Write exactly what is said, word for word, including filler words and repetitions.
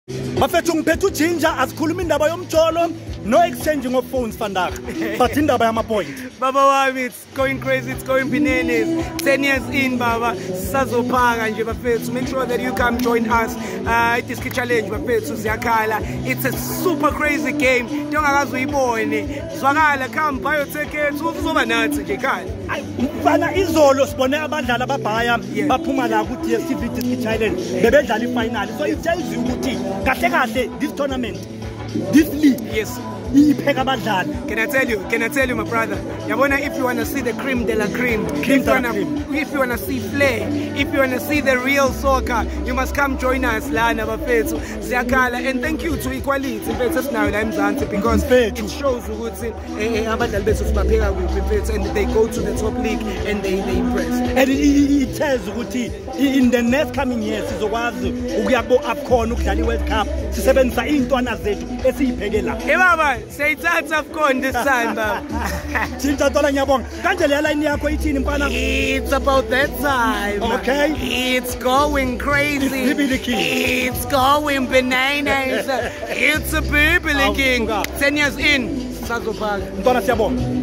Bafethu ngiphethe Ginger asikhuluma indaba yomjolo no exchanging of phones vandag but indaba yama point. Baba wami, it's going crazy, it's going bananas. ten years in, Baba, sazophaka nje bafethu. Make sure that you come join us. Uh, it is challenge bafethu ziyakhala. It's a super crazy game. Ndongakazi uyibone. Zwakala come buy your tickets uzoba nathi nje ekhaya. Mfana izolo sibone abadlali ababhaya baphuma la ku D S T V District Challenge bebedlala ifinal. So it tells you ukuthi kahle kahle this tournament, this league, yes. Can I tell you? Can I tell you, my brother? Yabona, if you wanna see the cream de la cream, cream if, you wanna, if you wanna see flair, if you wanna see the real soccer, you must come join us, Lana Bafethu, Ziakala, and thank you to Equality now I'm Zanti because it shows who's in and they go to the top league and they, they impress. And it, it, it tells Ruti in the next coming years, is a Ugiabo Afcon, Ukali World Cup, seven into another. Hey, Baba. Say that's of course this time, It's about that time. Okay. It's going crazy. It's going bananas. It's a people king. Ten years in. Sazophaka.